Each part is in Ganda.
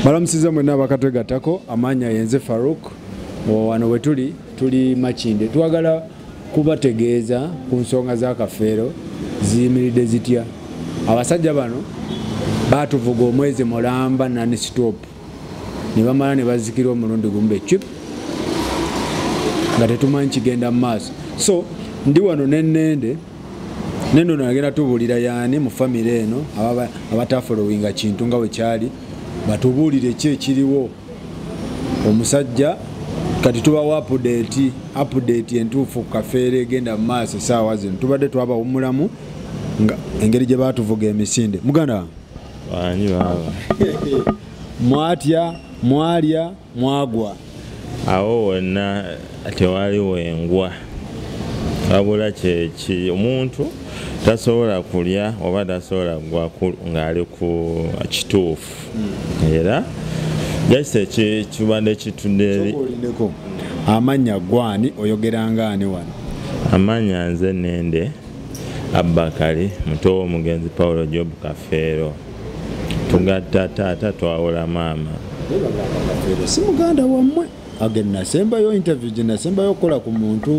Balamusiza mwenna bakatwegattako amanya yenze Farouk wano wetuli tuli Makinde twagala kubategeeza ku nsonga za Kafeero ziyimiridde zitya. Abasajja bano batuvuga omwezi mulamba nani stop ne bamala ne bazikira omulundi gumbe chip nga tetumanyi kigenda mu maaso. So ndi wano nennende nendo nagenda tubuulira yaani mu famire eno abatafolowinga kintu nga bwe kyali batubuulire ki ekiriwo. Omusajja kati tubawa update entuufu ku Kafeero egenda mu maaso essaawa zino. Tubadde twabawummulamu nga engeri gye baatuvuga emisinde. Muganda wanyi baba mwatya mwalya mwagwa awo wonna tewaliwo engwa wabula kyeki omuntu tasobola kulya oba tasobola gwa ng'ali ku kituufu era jase kibadde kitudde amanya gwani oyogeranga ani wano. Amanya nze Nende Abakali muto w'omugenzi Paulo Job Kafeero tugatta taata twawula maama. Si muganda wammwe agenda nasembayo interview gye nasembayo okukola ku muntu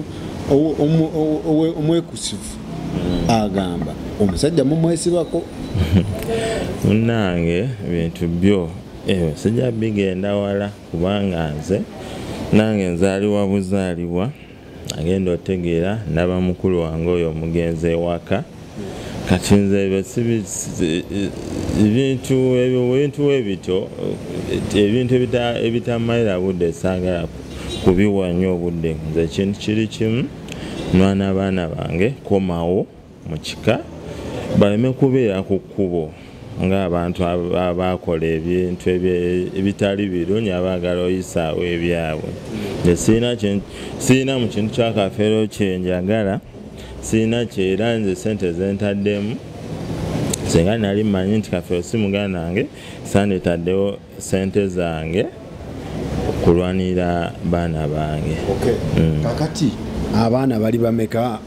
omwekusifu agamba omusajja mumwesibako. Munnange bintu byo sijja bigenda wala kubanga nze nange nzaalibwa buzaalibwa agenda otegeera ndaba mukulu wange oyo omugenzi ewaka kati nze ebintu ebito ebintu ebitamalira budde saagala kubiwa nnyo obudde. Nze kintu kiri kimu nwana abaana bange komawo mu kika baleme kubeera ku kkubo ng'abantu abakola ebintu ebitali birungi abaagala oyisaawo ebyabwe. Siina mu kintu kya Kafeero kye njagala siina kyera nze sente zentaddemu singa nali mmanyi nti Kafeero si muganda wange sandetaddewo sente zange okulwanira baana bange. Kakati abaana bali bameka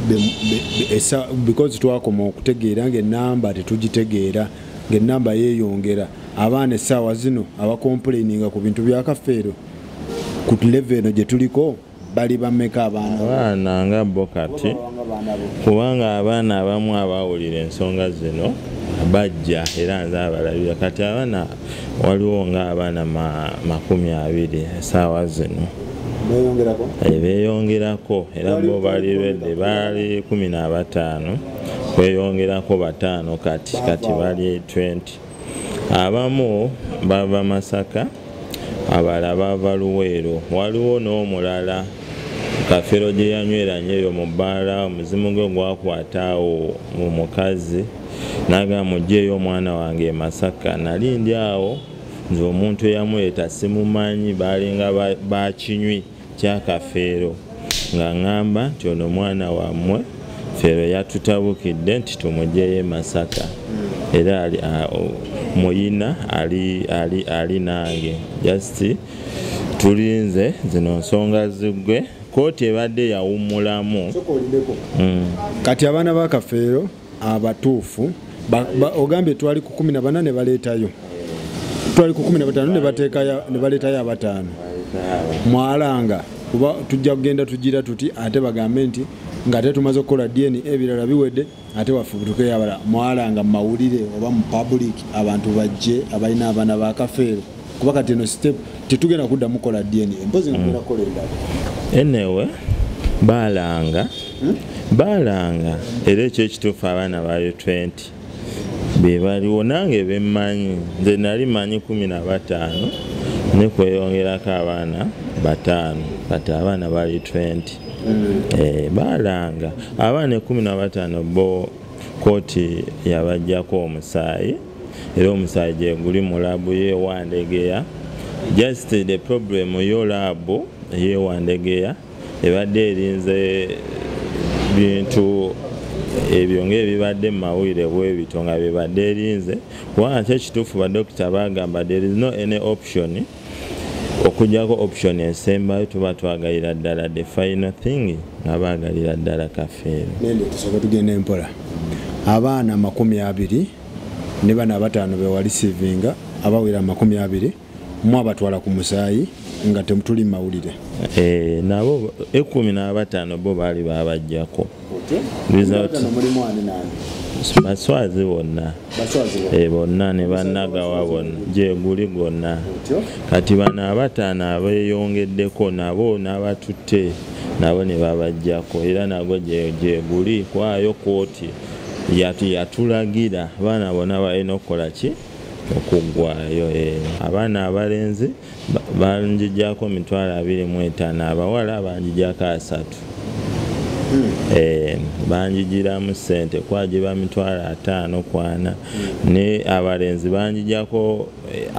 because twakoma okutegeera ng'ennamba tetugitegeera ng'ennamba yeeyongera abaana essaawa zino abakomplaininga ku bintu bya Kafeero ku level eno gye tuliko bali bameka abaana nga bo kati kubanga abaana abamu abawulira ensonga zino bajja era nze abalabira kati abaana waliwo nga abaana 20 essaawa zino beeyongerako era bo bali bedde bali 15 kweyongerako 5 kati bali 20. Abamu bava Masaka abalala bava Luweero. Waliwo n'omulala Kafeero gye yanyweranye eyo mu bbaala omuzimu gwe gwakwataawo mu mukazi naga mugyeyo omwana wange e Masaka. Nali ndi awo nze omuntu eyamuleeta simumanyi balinga bakinywi kya Kafeero nga ngamba nti ono mwana wammwe Feero yatutabukidde nti tumugyeyo e Masaka era muyina ali nange just tulinze zino nsonga zigwe kooti ebadde yawummulamu. Kati abaana ba Kafeero abatuufu ogambye twali ku 14 ne baleetayo twali ku 15 ne baleetayo abataano mwalanga kuba tujja kugenda tugira tuti ate bagambe nti nga ate tumaze okukola DNA ebirala biwedde ate wafubutuke yabala mwalanga mu mawulire oba mu public abantu bajje abalina abaana ba Kafeero kuba kati eno step tetugenda kudda mukola DNA empozi ngenda kola endala enewe balanga era ekyo ekituufu abaana bayo 20 be baliwo nange bemmanyi nze nali manyi 15 ne kweyongerako abaana 5 kati abaana bali 20. Balanga abaana 15 bo kooti yabajjako omusaayi era omusaayi gye guli mu laabu yeewandegeya. Just the problem yo laabu yeewandegeya ebadde erinze bintu ebyo ng'ebibadde mu mawulire bwebito nga bibadde erinze kubanga kyekituufu badokita bagamba there is no any option okujjako option esembayo tuba twagalira ddala the final thing nga baagalira ddala Kafeero. Nende tusooka tugenda empola abaana 20 ne bana 5 be wali receiving abawera 20 mu abatwala ku musaayi nga temutuli mawulire. Nabo 15 bo baali babajjako. Baswazi bonna bonna ne bannagawa bonna Gyeguli gonna. Kati bano abataano abeeyongeddeko nabo n'abatutte nabo ne babajjako era nago Gyeguli kwayo kooti yatulagira abaana bonna balina okukola ki okuggwayo. Abaana abalenzi banjijjako 25,000 abawala banjijjako 3. Banjijiramu ssente kwagiba 5 kwana ne abalenzi banjijjako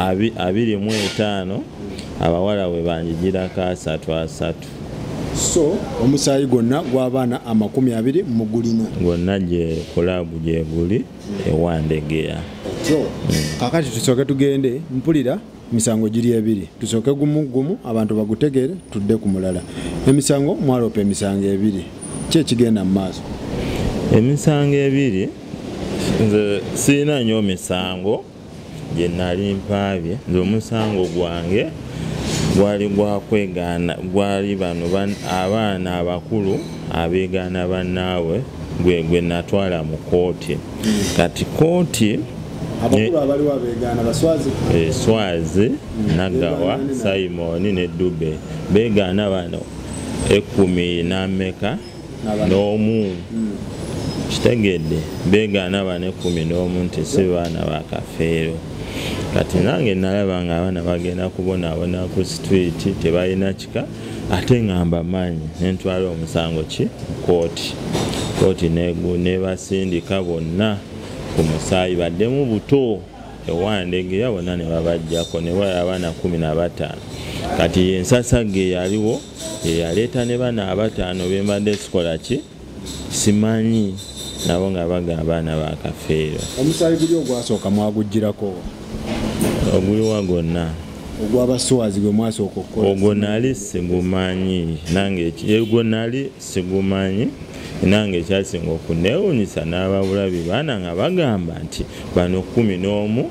25 abawala we banjijirako 3. So omusaayi gonna gw'abaana 20 mugulina gonna gye kulabu Gyeguli ewandegera. Kakati tusooke tugende mpulira misango giri 2 tusooke gumu abantu bagutegere tudde ku mulala. Emisango mwalopa emisango 2 kye kigenda mu maaso. Emisango 2 nze sirina nnyo misango gye nali mpaabye. Nze omusango gwange gwali gwakwegaana gwali bano abaana abakulu abeegaana bannaabwe gwe natwala mu kooti. Kati kooti abakulu abaliwo abeegaana Baswazi Swazi Nagawa Simon ne Dube beegaana bano 10 n'ameka n'omu kitegedde beegaana bano 10 n'omu nti si baana ba Kafeero. Kati nange nalaba nga abaana bagenda kubonaabona ku street tebalina kika ate ngamba maanyi nentwala omusango ki kooti nebasindika bonna ku musaayi baddemu buto ewandegera bonna ne babajjako ne bali abaana 15. Kati ensasage yaliwo eyaleeta ne bana 5 bembadde sikola ki simanyi nabo nga baga abaana ba Kafeero. Omusaayi guli ogwasooka mwagugirako oguliwa gonna ogw'Abaswazi gwe mwasooka okukola? Ogwo nali sigumanyi nange egwo nali sigumanyi nange ekyasinga okuneewuunyisa n'ababulabi baana nga bagamba nti bano 11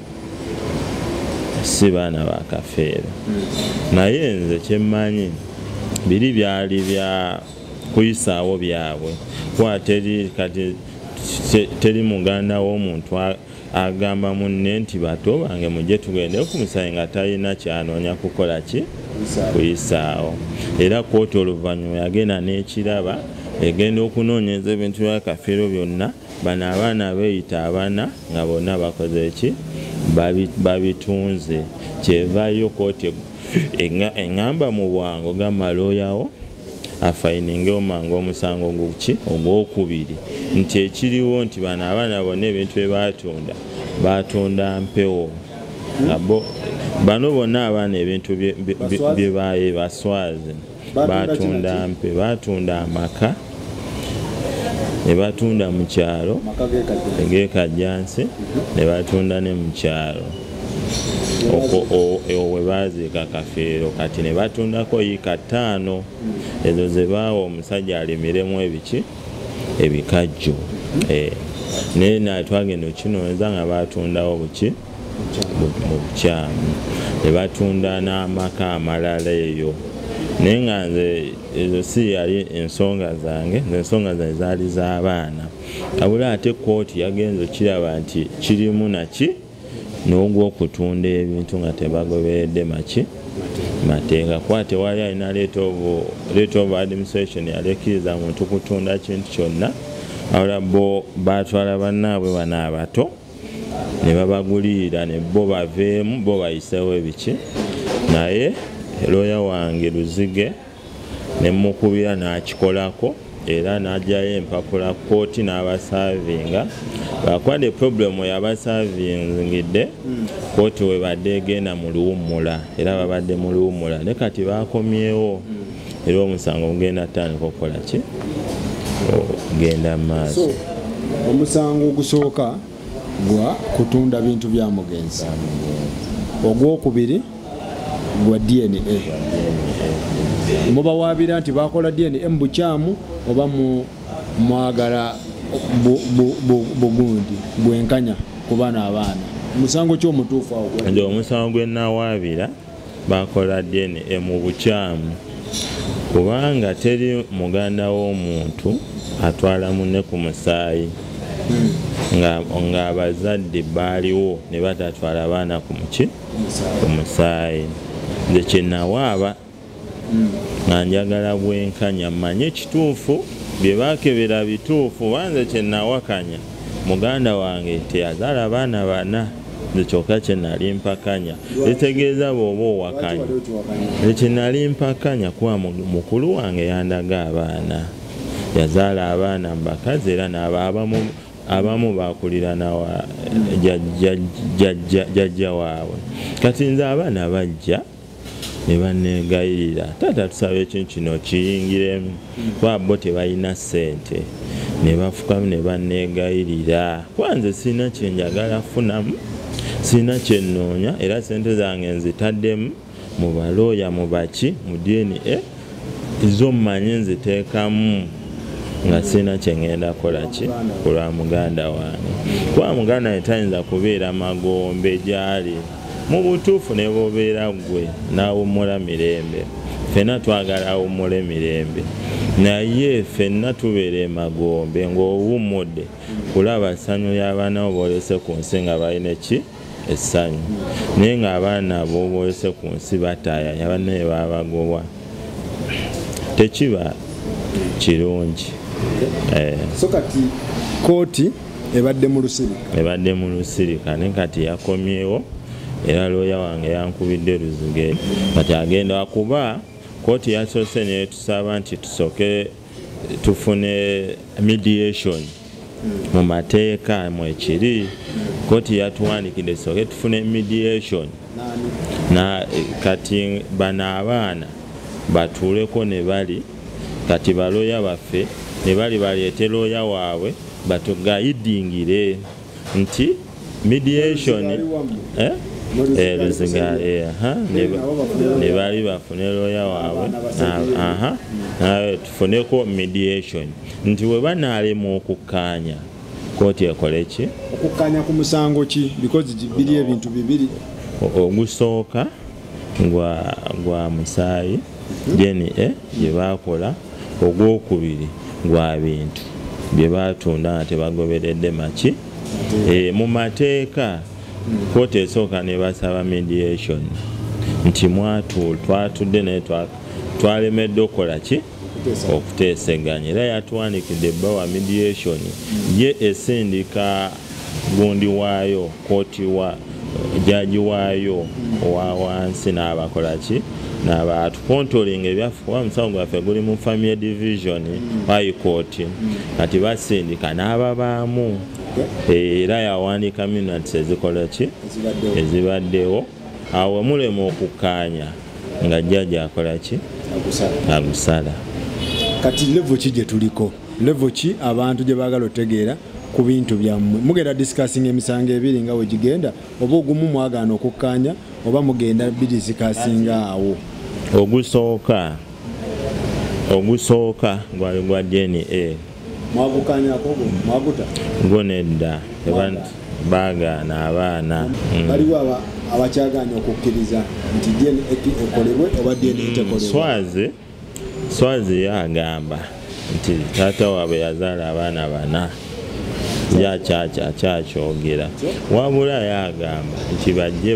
si baana ba Kafeero. Naye nze kyemmanyi biri byali bya kuyisaawo byabwe kuba teri muganda w'omuntu agamba munne nti bato bange mujje tugende ku musaayi nga talina kyanoonya kukola ki kuyisaawo. Era kooti oluvannyuma yagenda n'ekiraba egenda okunoonyeza ebintu bya Kafeero byonna bano abaana beeyita abaana nga bonna bakoze ki babitunze. Kyevaayo kooti eŋŋamba mu bwangu gamalooyawo afayininge omange omusango guki ogwokubiri nti ekiriwo nti bano abaana bonna ebintu bye batunda mpewo. Bano bonna abaana ebintu bye baye Baswazi batunda mpe batunda amaka ne batunda mu kyalo eg'ekajjansi ne batunda ne mu kyalo we baziika Kafeero. Kati ne batundako yiika 5 ezo ze baawa omusajja alimiremu ebikajjo. Naye natwagenda okinoonyeza nga batundawo buki mu bukyamu ne batunda n'amaka amalala eyo. Naye nga nze ezo si yali ensonga zange, ensonga zange zaali z'abaana. Kabula ate kooti yagenza okiraba nti kirimu naki n'ogw'okutunda ebintu nga tebagoberedde mateeka. Kuba tewali alina rate of administration yalekkiriza muntu kutunda kintu kyonna. Awula bo batwala bannaabwe bano abato ne babagulirira ne bo baveemu bo bayiseewo ebiki. Naye looya wange Luzige ne mukubira n'akikolako era n'ajjayo empapula kooti n'abasaavinga. Bakwade problemu yabasaavingidde kooti we badde egenda mu luwummula era babadde mu luwummula ne kati bakomyewo era omusango gugenda tandika okukola ki genda mu maaso. So omusango ogusooka gwa kutunda bintu bya mugenzi, ogwokubiri gwa DNA. Mubawaabira nti bakola DNA mu bukyamu oba mwagala bugundi bwenkanya ku baana abaana. musango kyo mutuufu awo ndio omusango gwenawaabira bakola DNA mu bukyamu kubanga teri muganda w'omuntu atwala munne ku musaayi nga abazadde baaliwo ne batatwala abaana ku musaayi nze kyenawaaba nga njagala bwenkanya manye ekituufu bye bakebera bituufu banze kyenawakanya muganda wange teyazaala abaana bana nze kyokka kyenali mpakanya ekitegeeza bw'oba owakanya ekyenali mpakanya kuba mukulu wange yandaga abaana yazaala abaana mbakazi era abamu bakulira nawa jjajja waabwe kati nze abaana bajja ne banneegayirira taata tusaba ekintu kino kiyingiremu kuba bo tebalina ssente ne bafukamu ne banneegayirira kuba nze sirina kyenjagala funamu sirina kyennoonya era ssente zange nzitaddemu mu balooya mu baki mu DNA zo mmanyi nziteekamu nga sirina kyengenda kola ki ku lwa muganda wange kuba muganda we tayinza kubeera magombe gyali mu butuufu ne bobeera gwe n'awummula mirembe ffenna twagala awummule mirembe naye ffenna tubeere magombe ng'owummudde kulaba essanyu ly'abaana bo boolese ku nsi nga balina ki essanyu naye ng'abaana bo boolese ku nsi bataayanya bannaye babagoba tekiba kirungi. So kati kooti ebadde mu lusirika ne kati yakomyewo era looya wange yankubidde luzuge kati agenda kuba kooti yasoose netusaba nti tusooke tufune mediation mu mateeka mwekiri kooti yatuwandikidde tusooke tufune mediation na kati bano abaana batuuleko ne bali kati balooya baffe ne bali baleete looya waabwe batugayidingire nti mediation luziga ne bali bafune looya waabwe tufuneko mediation nti we banaalema okukkaanya kooti ekole ki okukkaanya ku musango ki because biri ebintu bibiri ogusooka gwa musaayi DNA gye baakola ogwokubiri gwa bintu bye baatunda nga tebagoberedde maki mu mateeka kooti esooka ne basaba mediation nti twatudde naye twalemedde okukola ki okuteeseganya era yatuwanikidde ebbawa mediation ye esindika gundi waayo kooti wa jaji waayo owa wansi n'abakola ki n'abatukontolinga ebyaffe kuba omusango gwaffe guli mu family division high court kati basindika n'ababaamu era yawandiika minutes ezikola ki ezibaddewo awo mulema okukkaanya nga jjaji akola ki agusala. Kati level ki gye tuliko level ki abantu gye baagala otegeera ku bintu byammwe mugenda discussing emisango ebiri nga wegigenda oba ogumu mwagaana okukkaanya oba mugenda bidiscussing awo ogusooka gwali gwa DNA mwagukkaanyako mwaguta gonedda baagaana abaana baliwo abakyagaanya okukkiriza nti DNA ekolebwe oba DNA tekolebwe. Swazi yagamba nti taata waabwe yazaala abaana bana yakyakyogera wabula yagamba nti bajje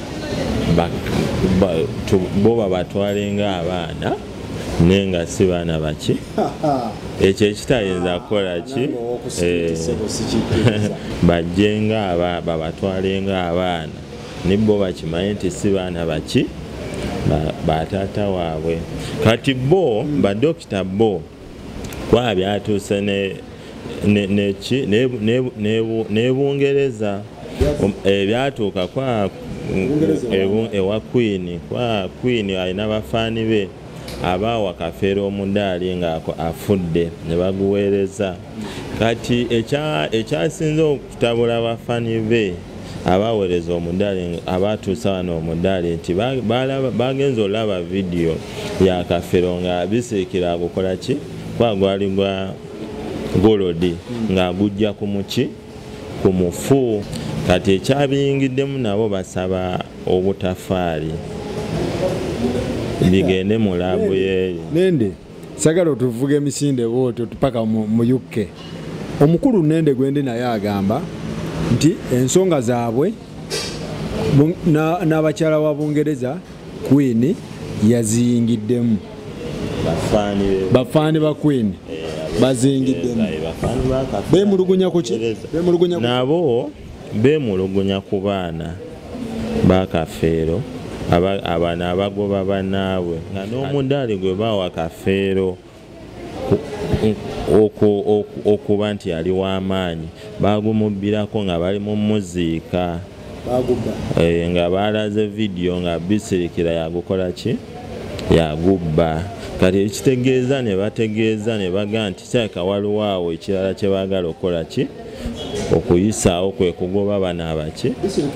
bo babatwale ng'abaana naye nga si baana baki ekyo ekitayinza kukola ki bajje babatwale ng'abaana ne bo bakimanye nti si baana baki bataata waabwe. Kati bo badokita bo kwa byatuuse n'ebungereza ebyatuuka ewa Queen alina bafaani be abaawa kafeero omudaali nga afudde ne baguweereza. Kati ekyasinze okutabula bafaani be abaweereza omudaali abatuusa wano omudaali nti bagenza olaba vidiyo ya kafeero nga abisiikira agukola ki kwa gwali gwa golodi nga agujja ku muki ku mufu kati ekyabiyingiddemu nabo basaba obutafaali bigende mu laabu yeeri. Nende sagala otuvuga emisinde bwotyo tupaka mu UK. Omukulu Nende gwendi naye agamba nti ensonga zaabwe n'abakyala wa Bungereza Queen yaziyingiddemu. Bafaani ba Queen bazingiddemu. Beemulugunya ku ki? Nabo beemulugunya ku baana ba Kafeero. Abaana abagoba bannaabwe nga n'omudaali gwe bawa Kafeero okuba nti ali w'amaanyi bagumubbirako nga bali mu muziika nga balaze vidiyo nga bisirikira yagukola ki yagubba. Kati ekitegeeza ne bategeeza ne baga nti kyaka waliwo awo ekirala kye baagala okukola ki okuyisaawo kwe kugoba bana abaki.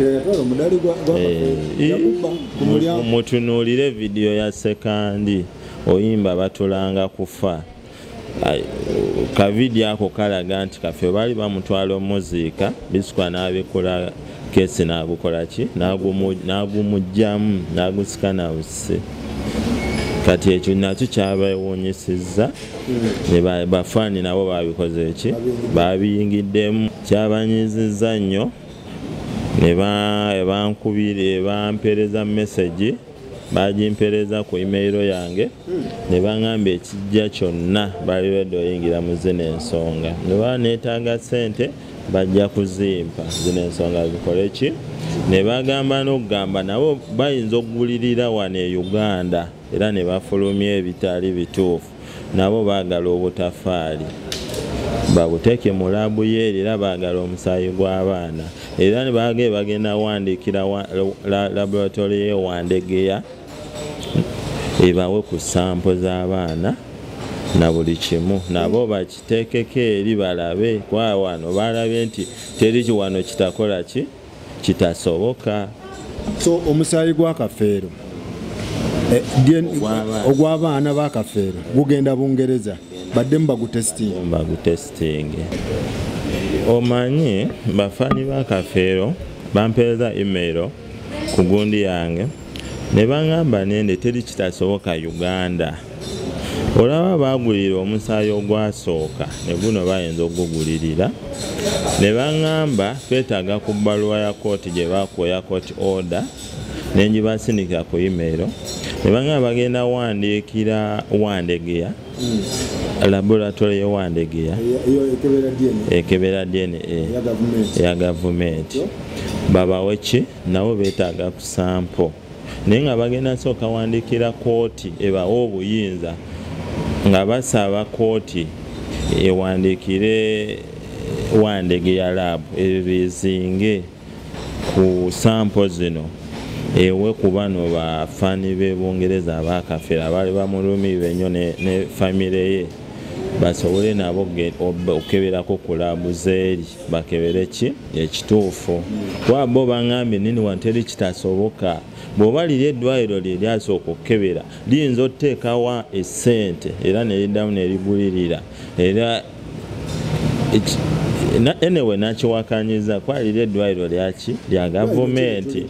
Mutunuulire vidiyo ya sekandi oyimba batulanga kufa. Kavidiyo ako kalaga nti Kafeero bali bamutwala omuziika bisukwa n'abikula kesi n'agukola ki n'agumugjamu n'agusika nawuse. Kati ekyo nakyo kyabeewuunyisizza ne bafaani nabo babikoze ki babiyingiddemu. Kyabanyizizza nnyo ne bankubira bampereza message bagimpereza ku email yange ne baŋŋamba ekijja kyonna bali redde oyingira mu zino ensonga ne baneetaaga ssente bajja kuzimpa zino ensonga zikole ki ne bagamba n'okugamba nabo bayinza okugulirira wano e Uganda era ne bafulumya ebitali bituufu nabo baagala obutafaali babuteeke mu laabu yeeri era baagala omusaayi gw'abaana era ne bagenda wandiikira laboratory y'ewandegeya ebawe ku sampo z'abaana na buli kimu nabo bakiteekeko eri balabe kwa wano balabe nti teri kiwano kitakola ki kitasoboka. So omusaayi gwa Kafeero ogw'abaana ba Kafeero gugenda Bungereza baddemu bagutesting. Omanyi bafaani ba Kafeero bampeereza email ku gundi yange ne baŋŋamba Nende teri kitasoboka Uganda. Olaba bagulira omusaayi ogwasooka ne guno bayinza okugugulirira ne baŋŋamba twetaaga ku bbaluwa ya kooti gye bakuwa court order ne ngibasindikira ku email ne baŋŋamba bagenda wandiikira Wandegeya laboratory y'Ewandegeya ekebera DNA ya gavumenti babawe ki nabo beetaaga ku sampo naye nga bagenda sooka wandiikira kooti ebawa obuyinza nga basaba kooti ewandiikire Wandegeya lab ebizinge ku sampo zino ewe ku bano bafaani b'e Bungereza aba Kafeero abali bamulumirwa ennyo ne famire ye basobole nabo okukeberako ku laabu zeeri bakebere ki ekituufu kuba bo baŋŋambye nini wano teri kitasoboka bw'oba liri eddwaliro lye lyasooka okukebera liyinza oteekawa essente era ne liddamu ne ligulirira era anyway nakiwakanyiza kuba liri eddwaliro lyaki lya gavumenti.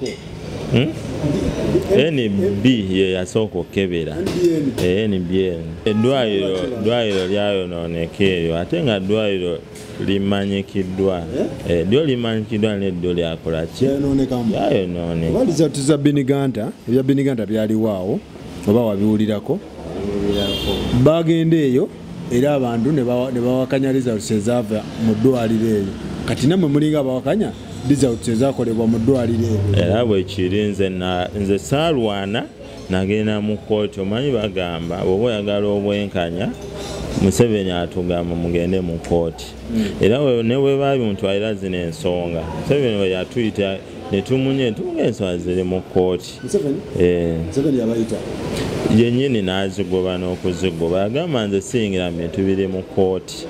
NB ye yasooka okukebera NBN eddwaliro lyayonooneka eryo ate nga ddwaliro limanyikiddwa eddyo limanyikiddwa neddo lyakola ki yayonooneka. Tuza Biniganta ebya Biniganta byaliwaawo oba wabiwulirako bagenda eyo era abantu ne bawakanya results ezaava mu ddwaliro eyo kati namwe mulinga abawakanya results ezakolebwa mu ddwaliro eyo era bwe kiri nze saalwana nagenda mu kooti omanyi bagamba bw'oba oyagala obwenkanya Museveni atugamba mugende mu kooti era ne bwe babimutwalira zino ensonga Museveni we yatuyita ne tumunye ensonga ziri mu kooti yennyini n'azigoba n'okuzigoba yagamba nze siyingira mu bintu biri mu kooti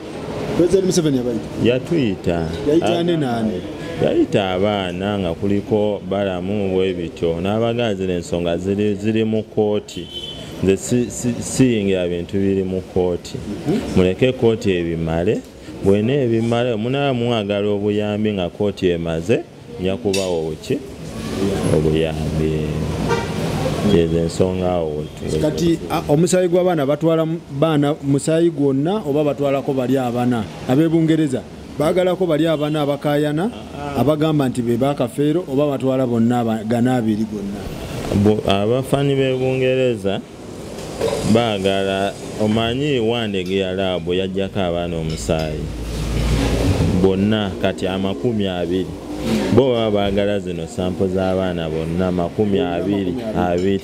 yatuyita yayita abaana nga kuliko balamu bwebityo n'abagaa zino ensonga ziri mu kooti nze siyingira bintu biri mu kooti muleke kooti ebimale bwena ebimale munaba mwagala obuyambi nga kooti emaze nyakubawo ki obuyambi yezo ensonga awo kati omusaayi gw'abaana batwala baana musaayi gwonna oba batwalako bali abana ab'Ebungereza baagalako bali abana abakayana abagamba nti be bakafeero oba batwala bonna gana abiri gonna abafaani b'Ebungereza baagala omanyi Wandege Yalaabo yajjako abaana omusaayi bonna kati 20 bo baba baagala zino sampo z'abaana bonna 20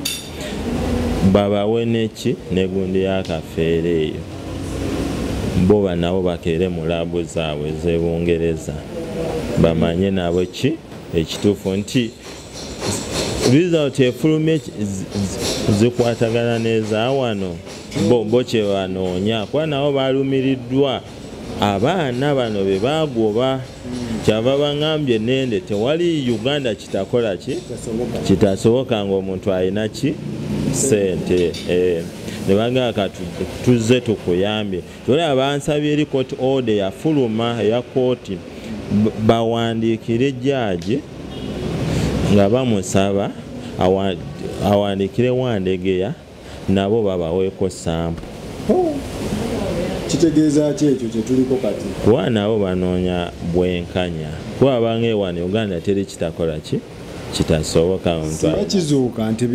babawe neki negundi yakafeere eyo bo nabo bakeere mu laabu zaabwe ez'Ebungereza bamanye nabo ki ekituufu nti result efulumye zikwatagana n'eza wano bo kye banoonya kuba nabo balumiriddwa abaana bano be bagoba kyava baŋambye nende tewali Uganda kitakola ki kitasoboka ng'omuntu alina ki sente ne bagamba tuzze tukuyambye tolaba bansabye eri court order yafuluma eya kooti bawandiikire jjaaji nga bamusaba awandiikire Wandegeya nabo babaweeko sampo kitegeeza ki ekyo kye tuliko kati kuba nabo banoonya bwenkanya kuba bange wano Uganda teri kitakola ki kitasoboka kizuuka nti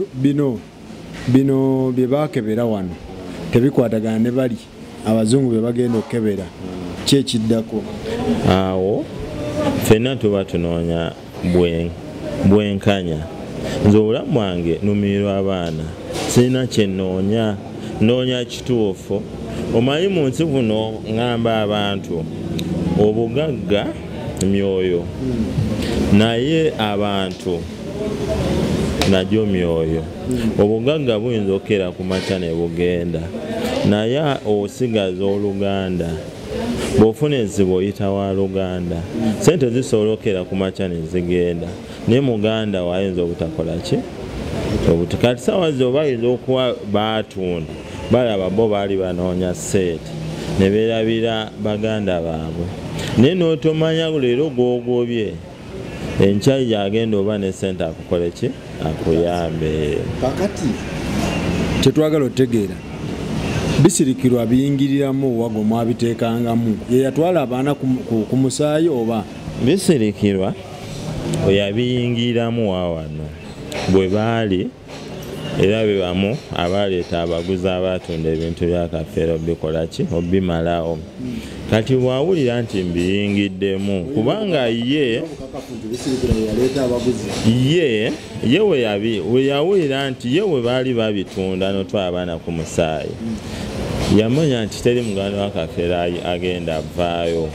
bino bye baakebera wano tebikwatagana ne bali abazungu be bagenda okukebera ki ekiddako awo ffenna tuba tunoonya bwenkanya nze obulamu bwange numirirwa abaana sirina kye noonya kituufu omanyi mu nsi kuno ŋŋamba abantu obugagga myoyo naye abantu najjo myoyo obugagga buyinza okukera ku makya ne bugenda naye osigaza oluganda bw'ofuna enzibu oyita wa luganda sente zisobola okukera ku makya ne zigenda naye muganda wayinza obutakola ki kati sawa zo bayinza okuba baatunda balaba bo baali banoonya seeti ne beerabira baganda baabwe naye n'otomanya leero gwogobye enkyayi gyagenda oba ne sente akukole ki akuyambe kakati kyetwagala otegeera bisirikirwa biyingiriramu owago mwabiteekangamu ye yatwala abaana ku musaayi oba bisirikirwa oyabiyingiramu wawano bwe baali era bebamu abaleeta abaguzi abatunda ebintu bya kafeero bikola ki obimalawo kati bwawulira nti mbiyingiddemu kubanga ye we yawulira nti ye we baali babitunda notwala abaana ku musaayi yamanya nti teri muganda wa kafeero agenda avaayo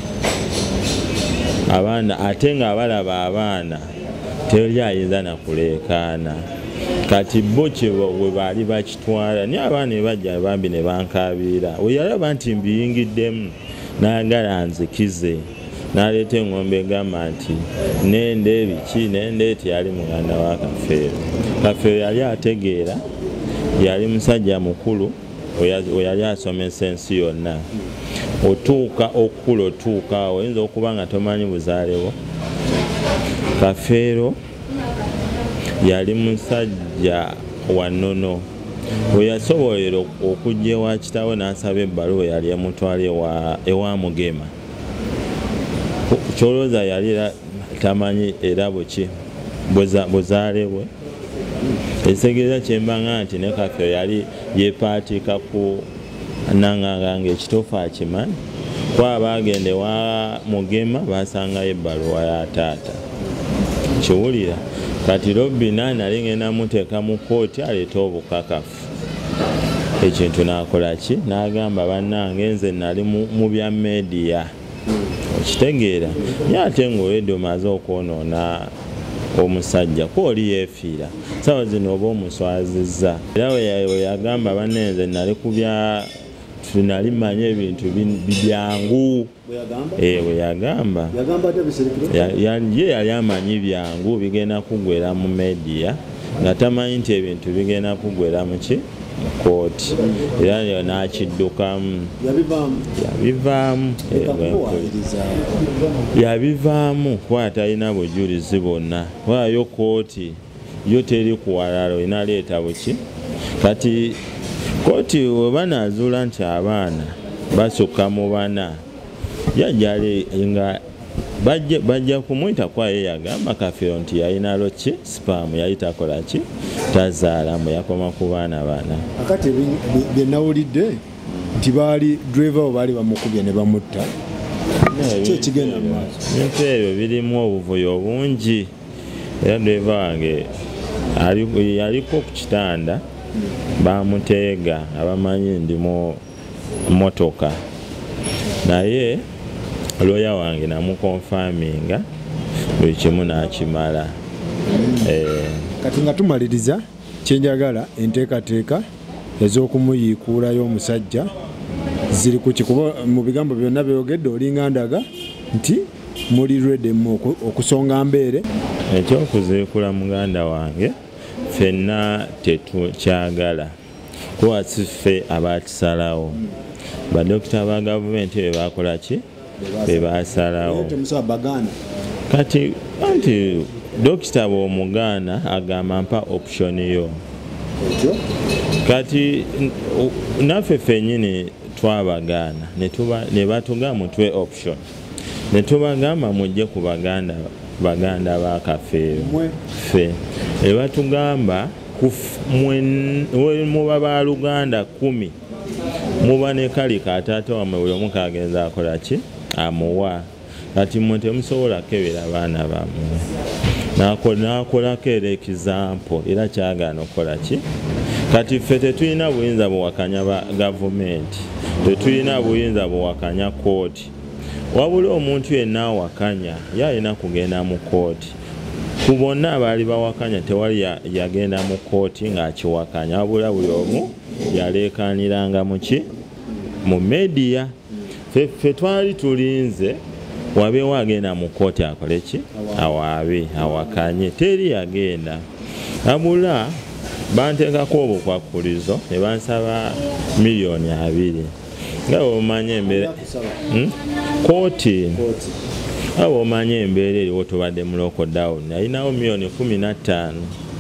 abaana ate nga balaba abaana teri ayinza nakuleekaana kati bo kye we baali bakitwala naye abaana ne bajja bambi ne bankaabira we yalaba nti mbiyingiddemu n'agala nzikize n'aleeta eŋŋombe egamba nti nende ebiki nende teyali muganda wa kafeero kafeero yali ategeera yali musajja mukulu we yali asomesa ensi yonna otuuka okukula otuuka oyinza okuba nga tomanyi buzaalewo kafeero yali musajja wanono we yasobolera okujja ewa kitaawe n'asaba ebbaluwa yali emutwala ewa Mugema kyolooza yali tamanyi era buki buzaalebwe ekitegeeza kyembanga nti ne Kafeero yali yeepaatiika ku nanganga ng'ekituufu akimanyi kuba baagenda ewa Mugema basangayo ebbaluwa ya taata kiwulira kati Robina nali ngenda muteeka mu kooti aleeta obukakafu ekintu n'akola ki n'agamba bannange nze nali mu bya media okitegeera ye ate ng'olwedde omaze okwonoona omusajja kwoli yeefiira sawa zino oba omuswazizza era we yagamba bannenze nali ku bya tunali manye ebintu byangu we yagamba ye yali amanyi byangu bigenda kugwera mu media nga tamanyi nti ebintu bigenda kugwera mu kooti era n'akiddukamu yabivaamu kuba talina bujulizi bwonna waayo kooti yo teri kuwalalo inaleeta buki kati kooti weba nazuula nti abaana basukka mu bana yajjale nga bajja kumwita kwaye yagamba Kafeero nti yalina loki spam yali takola ki tazaalamu yakoma ku baana bana akati bye nawulidde nti baali driver baali bamukubye ne bamutta kyo kigenda mu maaso bintu ebyo birimu obuvuyo bungi era driver wange yaliko ku kitanda bamuteega abamanyi ndimu motoka naye lawyer wange namukonfaminga buli kimu n'akimala kati nga tumaliriza kyenjagala enteekateeka ez'okumuyiikuulayo omusajja ziri ku kikuba mu bigambo byonna byogedde olinga ndaga nti muli ready okusonga mbeere ekyokuziikula muganda wange ffenna tetukyagala kuba si ffe abakisalawo badokita ba gavumenti bebakola ki bebasalawo kati anti dokita bw'omugaana agamba mpa option yo kati naffe ffennyini twabagaana ne batugamba mutwe option ne tubagamba mujje ku baganda ba Kafeero ffe ne batugamba muba ba Luganda 10 muba ne kalika ataata wamwe buli omu kagenza akola ki amuwa kati mmwe temusobola kebera baana bammwe n'akolako era ekizampo era kyagaana okukola ki kati ffe tetulina buyinza buwakanya gavumenti tetulina buyinza buwakanya kooti wabula omuntu yenna awakanya yalina kugenda mu kooti ku bonna abaali bawakanya tewali yagenda mu kooti ng'akiwakanya wabula buli omu yaleekaniranga muki mu media ffe twali tulinze wabeewo agenda mu kooti akole ki awaabe awakanye teri yagenda wabula banteekako obukwakkulizo ne bansaba $2,000,000 nga bw'omanyi embeera kooti nga bw'omanyi embeera eriwo tubadde mu lockdown alinawo $15,000,000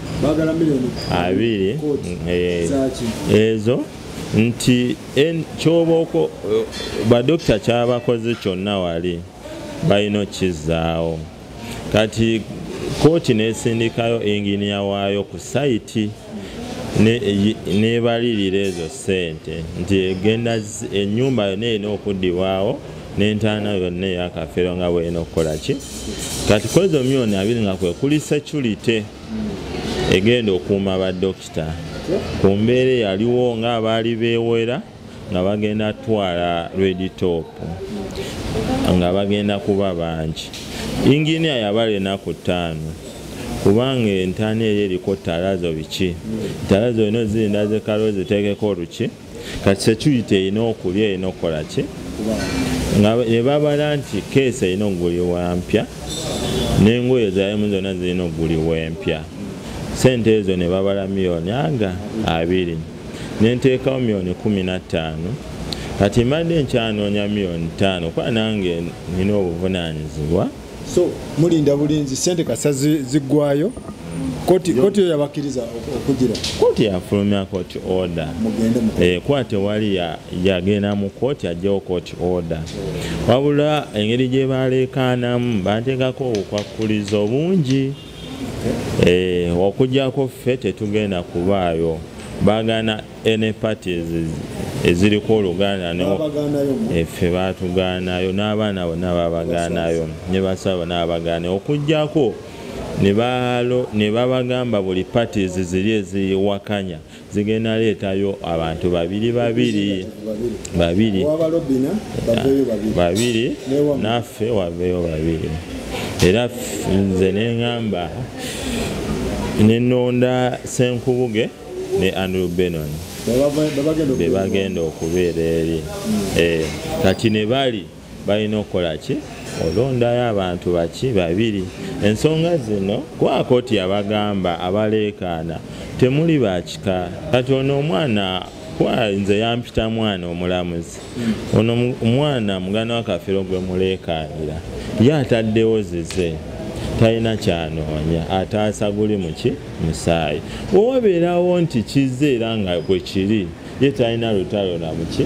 ezo nti kyoboko badokita kyabakoze kyonna wali balina okizaawo kati kooti nesindikayo enginiya waayo ku sayiti nebalirira ezo sente nti egenda ennyumba yonna erina okuddibwawo n'entaana yonna eya Kafeero nga bw'erina okukola ki kati kwezo $2,000,000 nga kwe kuli security egenda okuuma badokita ku mbeera yaliwo nga abaali beewera nga bagenda twala reditop nga bagenda kuba bangi inginiya yabala ennaku 5 kubanga entaana eri eriko ttalazo biki ttalazo eno zirinda zikalo ziteekeko oluki kati security erina okulya erina okukola ki nga nebabala nti keesi erina okugulibwa mpya n'engoye zaalimu zonna zirina okugulibwa empya sente ezo ne babala $2,000,000 nenteekawo $15,000,000 kati mbadde nkyanoonya $5,000,000 kuba nange nina obuvunaanyizibwa so mulinda bulinzi sente kasa ziggwayo kooti yo yabakkiriza okugira kooti yafulumya kooti order kuba tewali yagenda mu kooti ajjawo kooti order wabula engeri gye baleekaanamu banteekako obukwakkulizo bungi okujjako ffe tetugenda kubaayo bagana ene parties eziriko oluganda ffe baatugaanayo n'abaana bonna babagaanayo ne basaba n'abagaana okujjako ne babagamba buli parties ziri eziwakanya zigenda leetayo abantu babiri naffe waveeyo babiri era nze neŋŋamba nenonda Senkubuge ne Andrew Benon bebagenda okubeera eri kati ne bali balina okukola ki olondayo abantu baki babiri ensonga zino kwa kooti yabagamba abaleekaana temuli bakika kati ono omwana nze yampita mwana omulamuzi ono omwana muganda wa Kafeero gwe muleekaanira ye ataddewo zize talina kyanoonya ataasa guli muki musaayi owabeerawo nti kize era nga bwe kiri ye talina lutalo na muki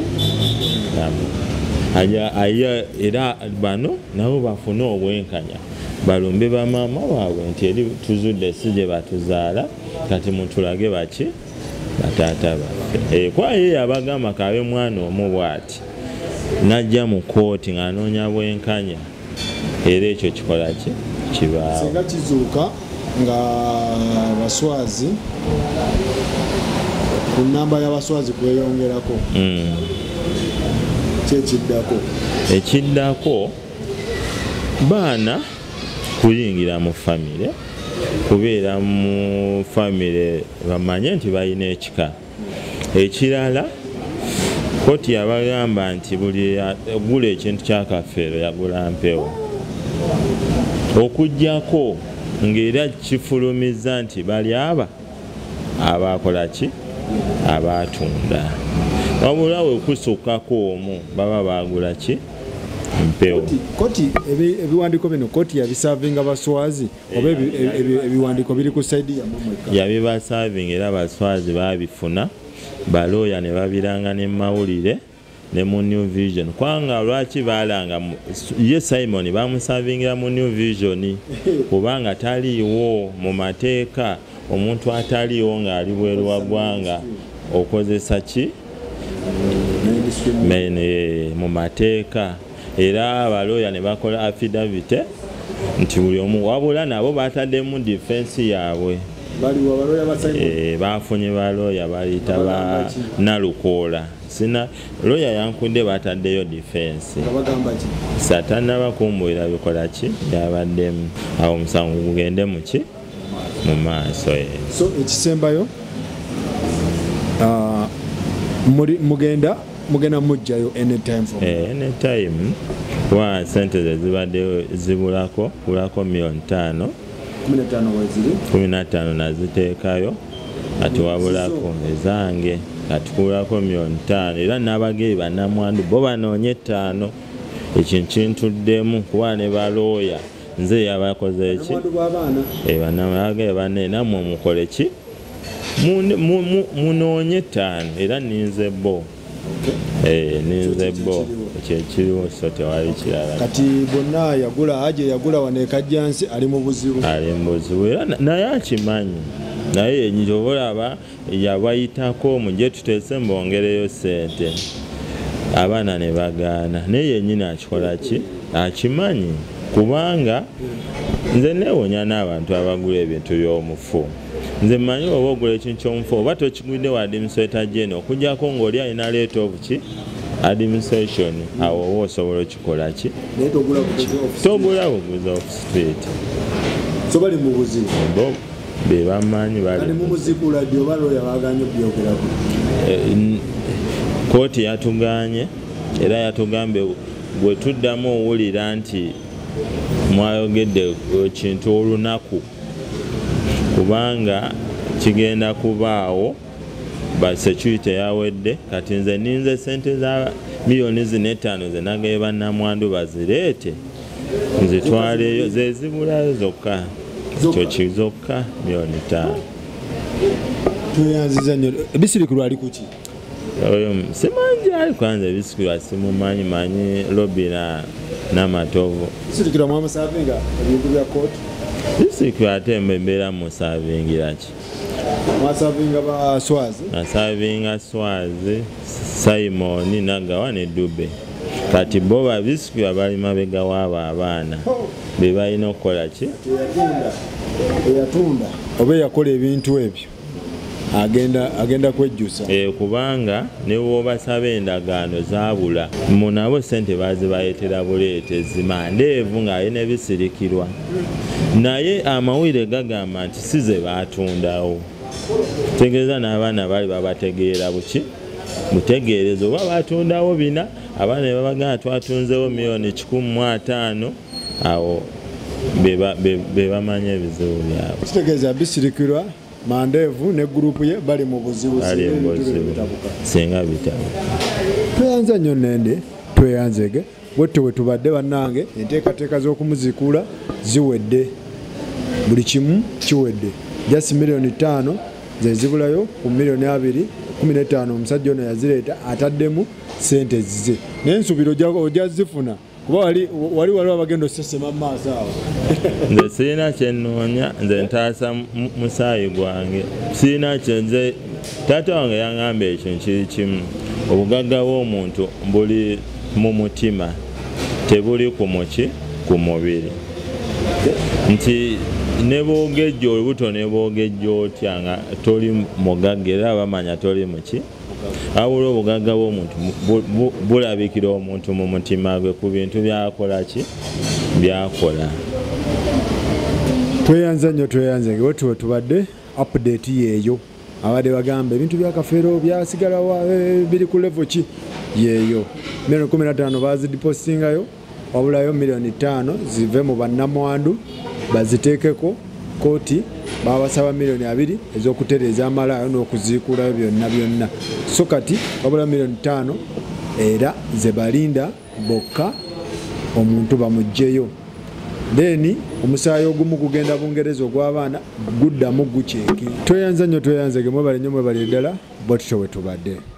era bano nabo bafune obwenkanya balumbe bamaama baabwe nti eri tuzudde si gye batuzaala kati mutulage baki bataata baffe kwaye yabagamba kabe mwana omu bw'ati najja mu kooti ng'anoonya bwenkanya era ekyo kikola ki kibaawo singa kizuuka nga baswazi ku nnamba y'abaswazi kweyongerako ekiddako baana kuyingira mu famire kubeera mu famire bamanye nti balina ekika ekirala kooti yabagamba nti buli gula ekintu kya Kafeero yagula mpewo okujjako ng'era kifulumiza nti bali abakola ki abatunda wabula we kusukkako omu baba bagula ki mpewo koti ebiwandiiko bino koti yabisavinga baswazi oba ebiwandiiko biri ku saidi yamumweka yabibasavinga era baswazi babifuna balooya ne babiranga ne mawulire ne mu New Vision kwanga lwaki balanga ye Simon bamusavingira mu New Vision kubanga taliiwo mu mateeka omuntu ataliiwo ng'ali bweru wa ggwanga okozesa ki mu mateeka era abalooya ne bakola affidavit nti buli omu wabula nabo bataddemu defense yaabwe bafunye balooya bayita ba nalukoola sina looya yankudde bataddeyo defense satana bakumbuira bikola ki byabaddemu awo omusango gugende muki mu maaso so ekisembayo mugenda mujjayo anytime wa sente zezibadde zibulako kulako $5,000 15 naziteekayo ati wabulako ezange katukulako $5,000 era n'abageyi bannamwandu bo banoonye 5 ekintu kintuddemu kuba ne balooya nze yabakoze eki bannamwandu banne nammwe mukole ki munoonye 5 era ninze bo ninze bo kyekiriwo so tewali kirala kati bonna yagula wanekajjansi ali mu buzibu era naye akimanyi naye enyirobolaba yabayitako mujje tuteese mbongereyo sente abaana ne bagaana naye yennyini akikola ki akimanyi kubanga nze neewonya n'abantu abagula ebintu by'omufu nze mmanyi oba ogula ekintu ky'omufu oba tokigulidde wa administrator general okujjako ng'oli alina rate of ki administration awo oba osobola okikola ki togula buguzi off street so bali mu buzibu be bamanyi bali mu buzibu radio balooya baganye byogerako kooti yatuganye era yatugambye bwe tuddamu owulira nti mwayogedde ekintu olunaku kubanga kigenda kubaawo ba security yawedde kati nze ninze sente za $4,500 zenagaye bannamwandu bazireete nzitwaleyo zezibulayo zokka kyo zokka $5,000 tuyanziza nnyo ebisirikirwa ali kuki simanyi ali kwanza ebisirikirwa simumanyi manyi lobi n'amatovu bisirikirwa mwamusavinga ebintu bya kooti bisirikirwa ate mbeera musavingira ki mwasavinga baswazi nasavinga swazi Simon Nagawa ne Dube kati bo babisirikirwa bali mabega w'abo abaana be balina okukola ki eyatunda oba eyakola ebintu ebyo agenda kwejjusa kubanga ne bw'obasaba endagaano zaabula mu nabo sente bazibayetera buleetezi mandeevu ng'alina ebisirikirwa naye amawulire gagamba nti si ze baatundawo tegeeza n'abaana bali babategeera buki butegeerezo oba baatundawo bina abaana ne babagamba twatunzewo $150,000 awo be bamanya ebizibu byabwe kitegeeza bisirikirwa Mandevu ne gurupu ye bali mu buzibu singa bitabuka. Tweyanza nnyo Nende, tweyanzege bwetto bwe tubadde bannange, enteekateeka z'okumuziikula ziwedde, buli kimu kiwedde. Just $5,000,000 ze zibulayo ku $2,215 omusajja ono yazireeta ataddemu ssente zize. Naye nsubira ojja zifuna kuba waliwo abagenda osesema mu maaso awo. Nze sirina kyennoonya, nze ntaasa musaayi gwange, sirina kyenze. Taata wange yaŋŋamba ekintu kiri kimu, obugagga bw'omuntu buli mu mutima tebuli ku mubiri, nti ne boogejja olubuto ne boogejja otya nga toli mugagga era bamanya toli muki, wabula obugagga bw'omuntu bulabikira omuntu mu mutima gwe ku bintu byakola byakola. Tweyanza nnyo tweyanzege bwetyo tubadde update yeeyo. Abadde bagamba ebintu bya Kafeero byasigala biri ku level ki yeeyo. $15,000 bazidipostingayo, wabulayo $5,000,000 zive mu bannamwandu baziteekeko kooti, babasaba $2,000,000 ez'okutereeza amalaayo n'okuziikulayo byonna. So kati wabula $5,000,000 era ze balinda bokka omuntu bamuggyeyo. Then omusaayi ogumu gugenda Bungereza ogw'abaana guddamu guceeke. Tweyanza nnyo tweyanzege mwebale nnyo mwebale ddala bwetutyo bwe tubadde.